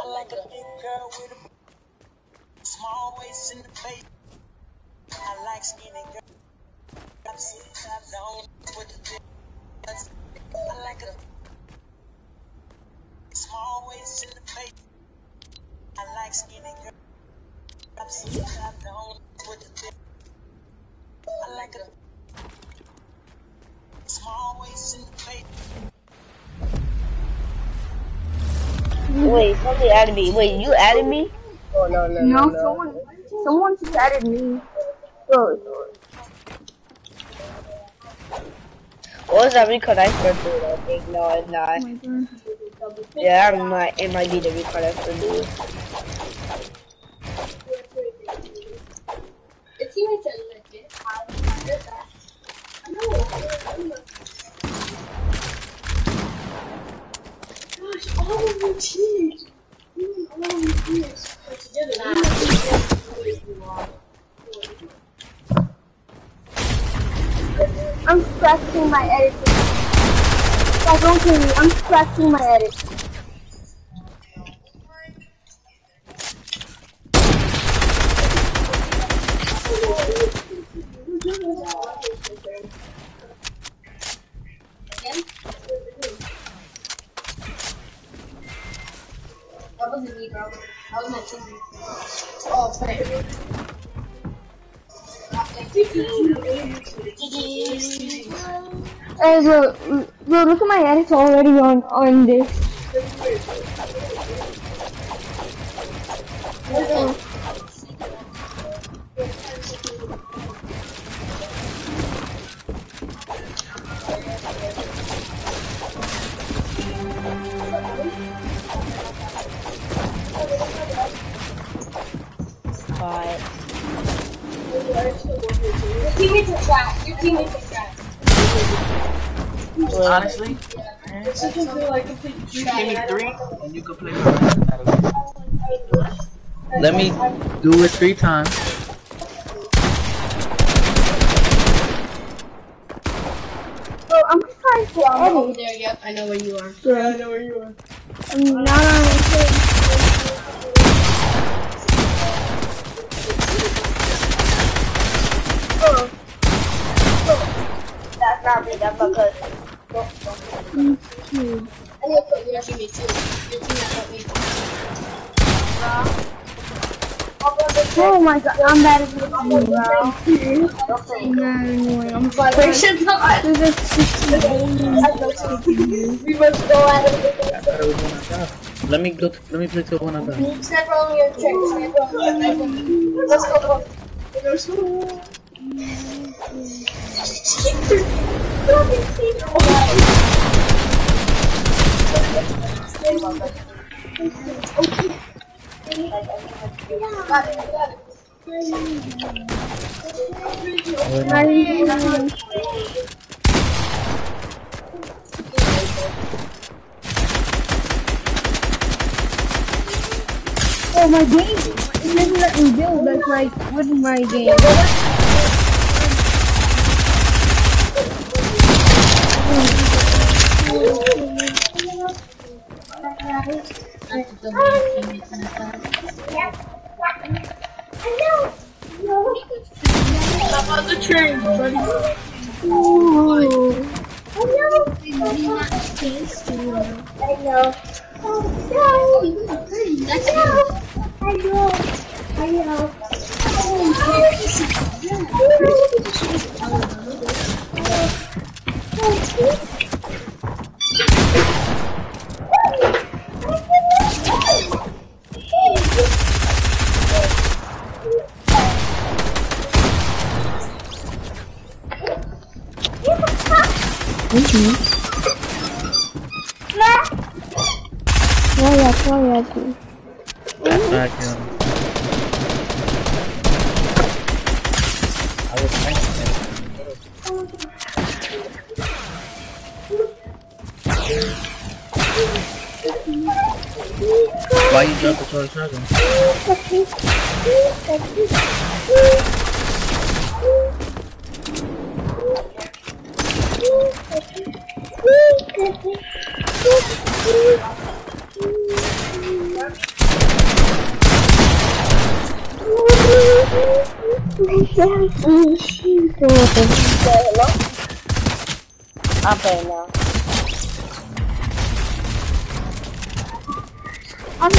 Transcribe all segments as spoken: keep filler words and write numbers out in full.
like a big girl with a small waist in the face. I like skinny girls. I've seen I've known with the big butts. I like a small waist in the face. I like skinny girls. I've seen I've known with the big. I like a small waist in the face. Wait, somebody added me. Wait, you added me? Oh no no No, no. no. someone, someone just added me. Oh, What was that record I spread through? I think no, it's not. oh my God. Yeah, I might. It might be the record I spread through. It's even legit. I did that. I know. Gosh, all of your teams. All of your teams put together. I'm scratching my editing. Stop, don't kill me. I'm scratching my edit. That wasn't me, bro. That was my team. Oh, play. Hey, bro, bro, look at my edits already on on this. But Your teammates are trash. Your teammates are trash. Honestly, you give me three, and you can play my battle. Let me do it three times. Bro, I'm just trying to I'm over edit. there. Yep, I know where you are. Yeah, I know where you are. I'm not on my page. Oh. that's not me. That's because. Mm-hmm. I need to put your teammates too. Your teammates help me. Oh my God, I'm bad at this game, bro. I'm not annoying. I'm Vibration time. This is We must go at it. Let me go. To, let me play to one of them. Sniper on your check. Sniper on your check. Let's go. Let's go. Got it, got it. Oh, my game! It doesn't let me build, that's like, with my game. Stop on the train, buddy. Ooh. I know. Oh, no. That's no. I know. I know. Mm-hmm. Oh yeah, oh yeah, too. That's not him. I was thinking that. Why you drop the toy shotgun? Hello? I'm playing now. I'm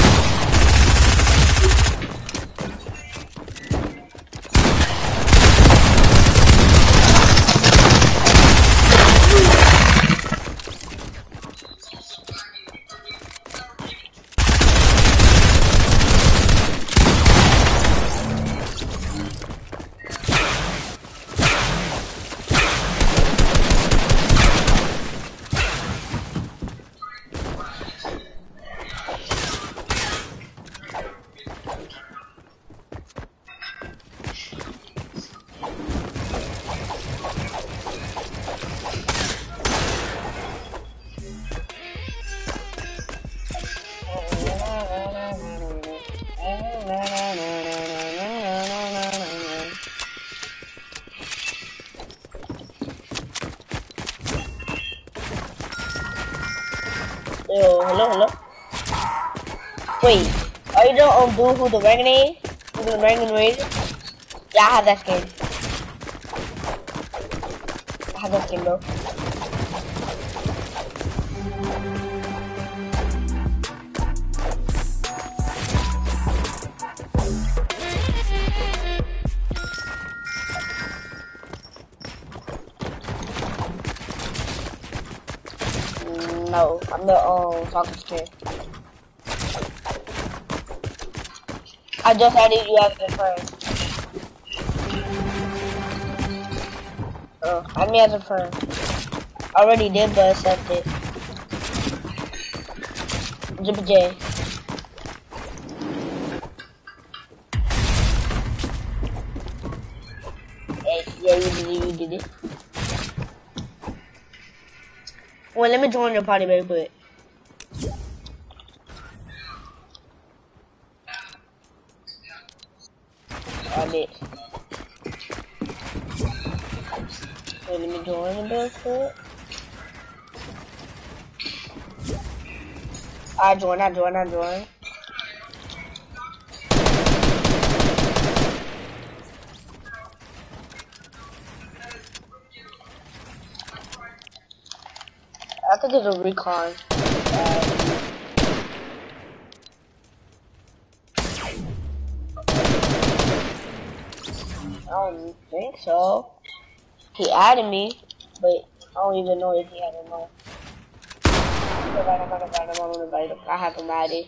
Yo, hello, hello. Wait, are you the um dude who the Reagan Who the Reagan Raid? Yeah, I have that skin. I have that skin, bro. No, I'm the um soccer skin. I just added you as a friend. Oh, add me as a friend. I already did, but accept it. Jibba J. Hey, yeah, you did it, you did it. Well, let me join your party very quick. I did. Wait, let me join the very quick. I join, I join, I join. I think it's a recon. Uh, I don't think so. He added me, but I don't even know if he had or not. I have him added.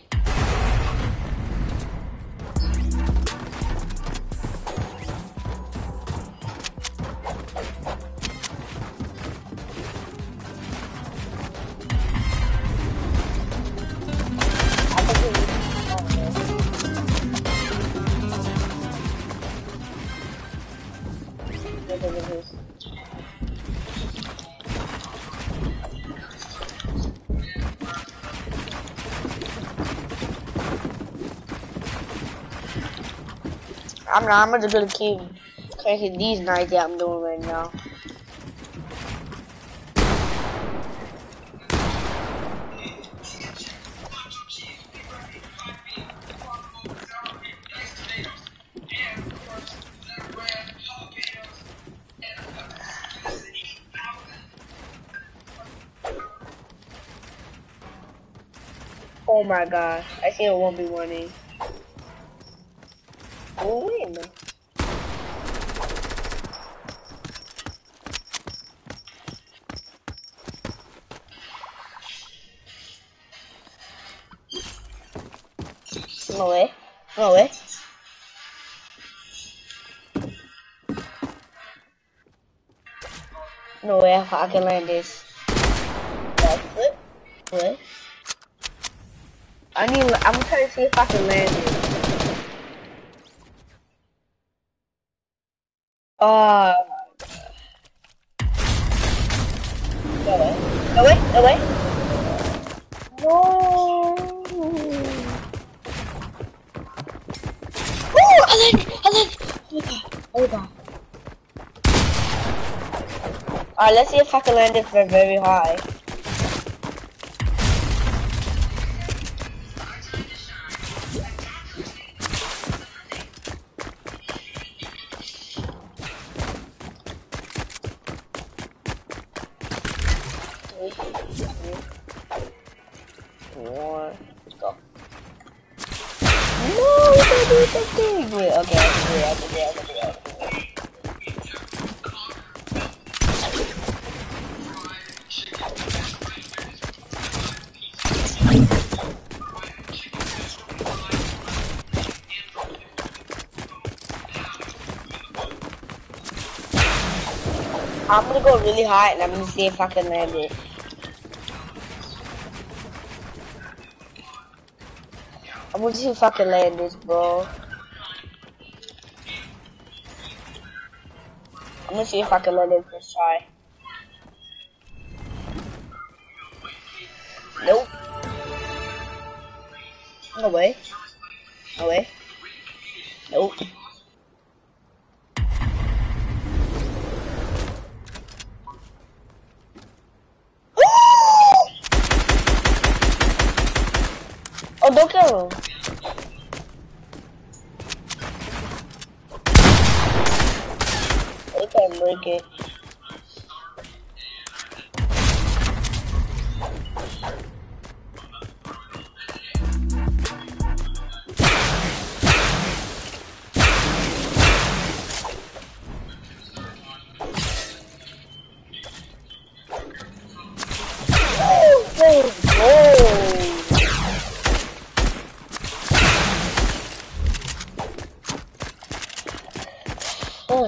I'm not, I'm just gonna keep cracking these knives that I'm doing right now. Oh my gosh, I see a one v one in. Oh, wait a minute. No way. No way. No way I can land this. That's flip. Flip. I need, I'm gonna try to see if I can land it. Uh, no way. No way. No way. No. Woo! I landed. I landed. Oh god. Oh god. Alright, let's see if I can land it very, very high. One. Let's go. No, you can't do the thing. Wait, okay, I can do it, I can do it, I can do it, I can do it. I'm gonna go really high and I'm gonna see if I can land it. I'm gonna see if I can land this, bro. I'm gonna see if I can land it first try. Nope. No way. No way. Nope. Oh, don't kill him. They can't break it. Oh,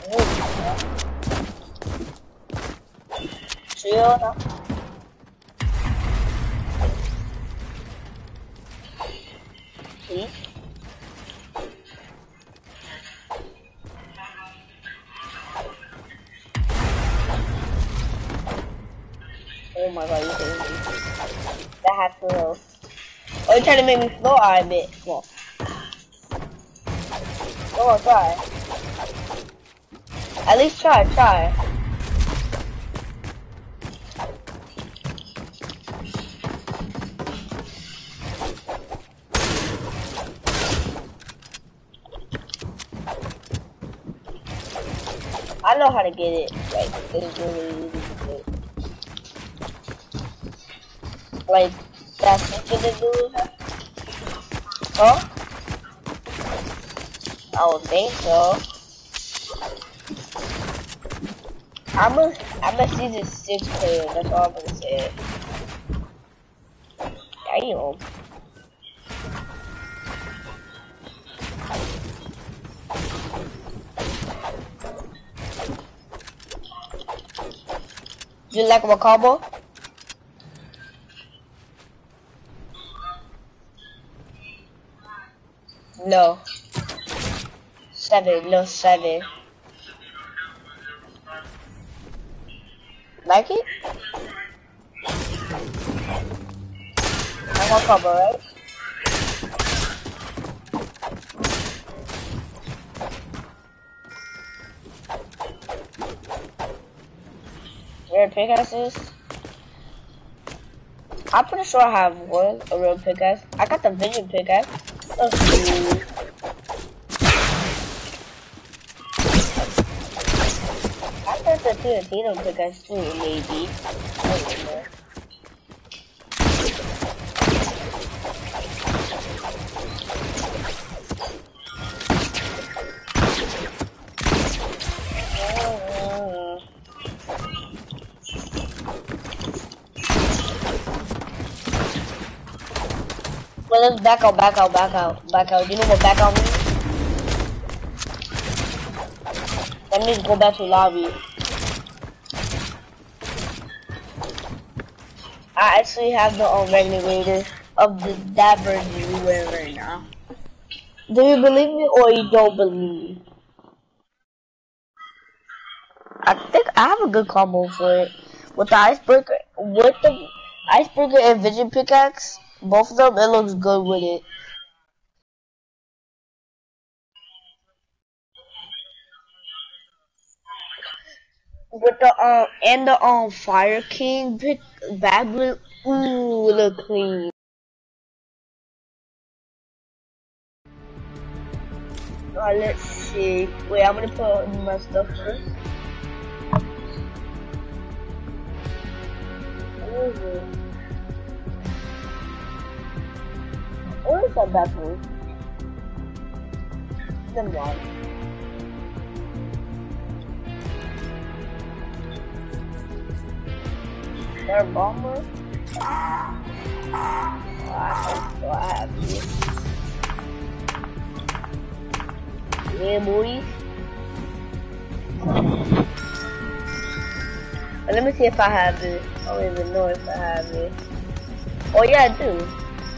chill now. Please. Oh my god, you kidding me? That has to know. Oh, you're trying to make me slow? Alright, bitch. Come on. Come on, try. At least try, try. I know how to get it. Like, it's really easy to do. Like, that's simple to do. Huh? I don't think so. I'm a, I'm a season six player, that's all I'm gonna say. Damn. Do you like my combo? No. Seven, no seven. Like it? I want combo, right? Rare pickaxes? I'm pretty sure I have one, a real pickaxe. I got the vision pickaxe. That's cool. I got the Tarantino pickaxe too, maybe. I don't know. Well, let's back out, back out, back out, back out. You know what back out means? That means go back to lobby. I actually have the um, regulator of the that version you wear right now. Do you believe me or you don't believe me? I think I have a good combo for it. With the icebreaker, with the icebreaker and vision pickaxe. Both of them, it looks good with it. With the um and the um Fire King pick bad blue, ooh, look clean. Alright, let's see. Wait, I'm gonna put my stuff first. is it? Where is that bathroom? Then what? They're a bomber? Wow, so happy. Yeah, boys. Let me see if I have it. I don't even know if I have it. Oh yeah, I do.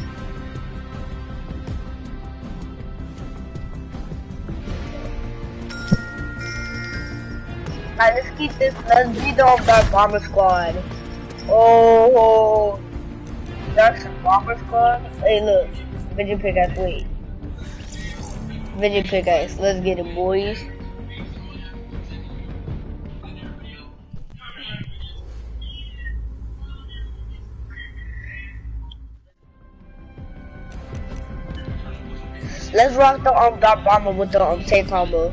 Alright, let's keep this. Let's be the Dark Bomber Squad. Oh, Dark Bomber Squad. Hey, look, Vision Pickaxe. Wait, Vision Pickaxe. Let's get it, boys. Let's rock the um, Dark Bomber with the um, same combo.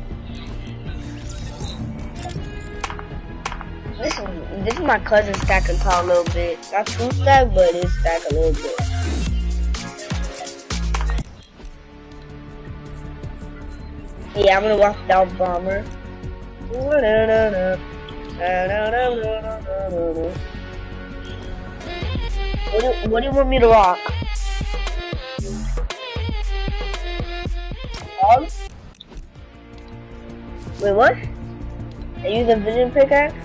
This is, this is my cousin stacking car a little bit. Not too stack, but it's stack a little bit. Yeah, I'm gonna rock the Dark Bomber. What do, what do you want me to rock? Um? Wait, what? I use a Vision Pickaxe?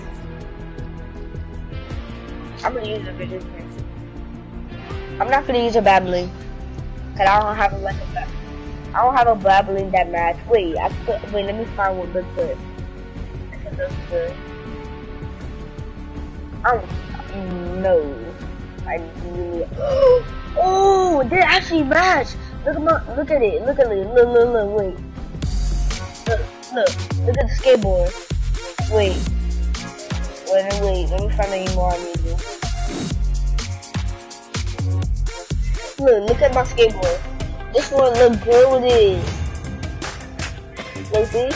I'm gonna use a Vision Pickaxe. I'm not gonna use a Babbling. Cause I don't have a like a I don't have a Babbling that match. Wait, I put, wait, let me find one good good. I think that's good. Um, no. I really, oh, they actually match. Look at my, look at it, look at it, look, look, look, wait. Look, look, look at the skateboard. Wait. Wait, wait, let me find any more I need to do. Look, look at my skateboard. This one look good with it. Look, see?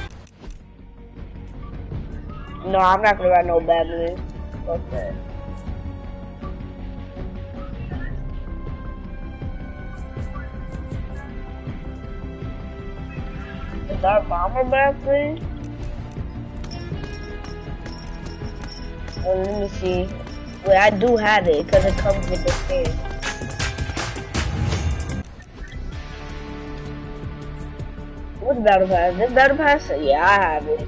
No, I'm not gonna ride no Babbling. Fuck that. Is that Bomber Babbling? Well, let me see. Wait, I do have it because it comes with the skin. What's Battle Pass? This Battle Pass? Yeah, I have it.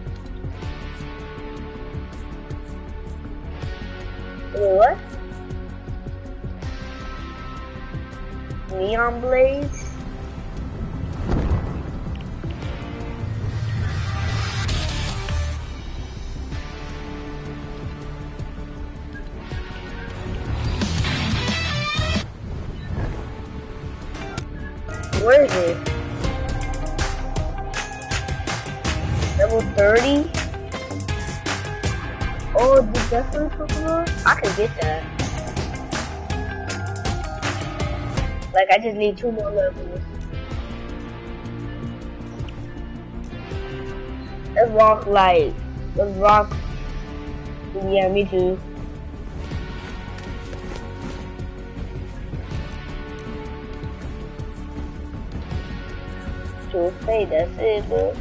Wait, what? Neon Blades? Where is it? Level thirty? Oh, the definitely Pokemon? I can get that. Like, I just need two more levels. Let's rock, like, let's rock. Yeah, me too. To say that's it, bro.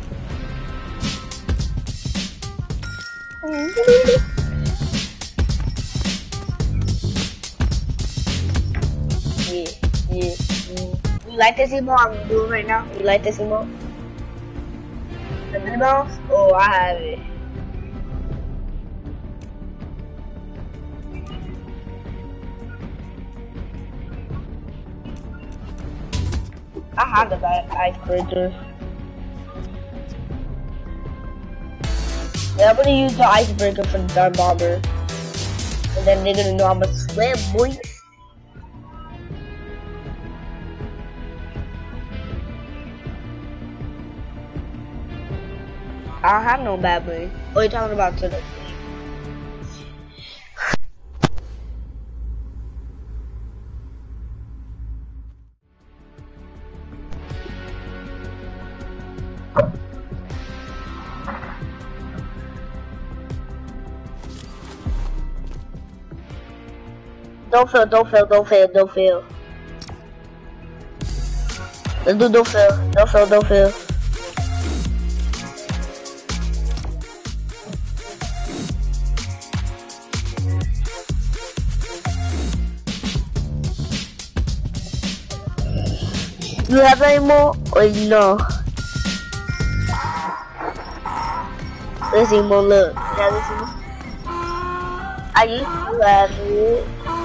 Yeah, yeah, yeah. You like this emote I'm doing right now? You like this emote? The Minnie Mouse? Oh, I have it. I have the icebreaker. Yeah, I'm gonna use the icebreaker for the Dark Bomber. And then they're gonna know I'm a sweat boy. I don't have no bad boy. What are you talking about today? Don't fail, don't fail, don't fail, don't fail. Let's do don't fail, don't fail, don't fail. Do you have any more or no? Let's see more, look. Yeah, let's see more. I used to have it.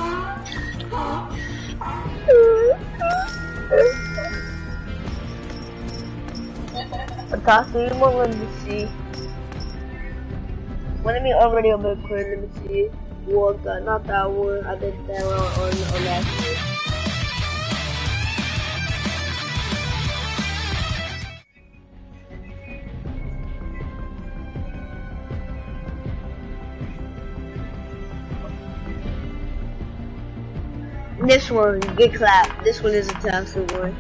A Tasimo, let me see. What I mean already on my card, let me see. Well, uh, not that one, I did that one on, on last year. This one, get clapped. This one is a toxic one.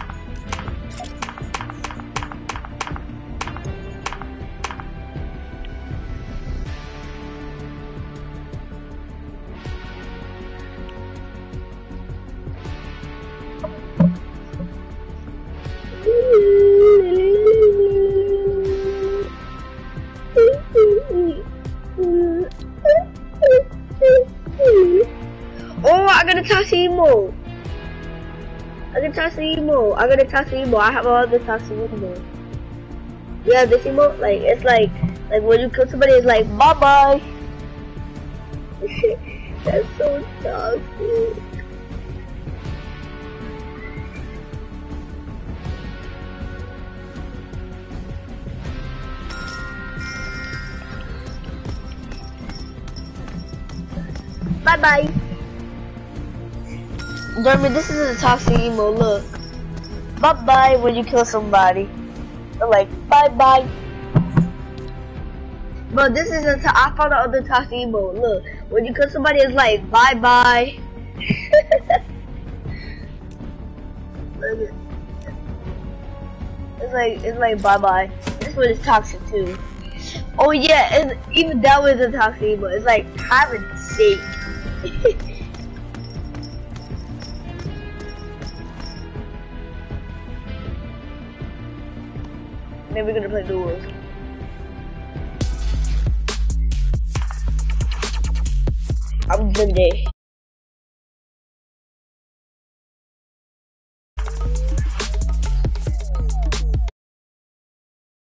Oh, I got a Tassimo. I got a Tassimo. I got a Tassimo. I have all the Tassimo. Yeah, this emote, like, it's like, like when you kill somebody, it's like, bye bye. That's so toxic. Bye bye. Jeremy, this is a toxic emo, look. Bye bye when you kill somebody. They're like, bye bye. But this is a, I found the other toxic emo, look. When you kill somebody, it's like, bye bye. Look at, it's like, it's like, bye bye. This one is toxic too. Oh yeah, and even that was a toxic emo. It's like, having sake. Maybe we're gonna play duels. I'm Jimmy.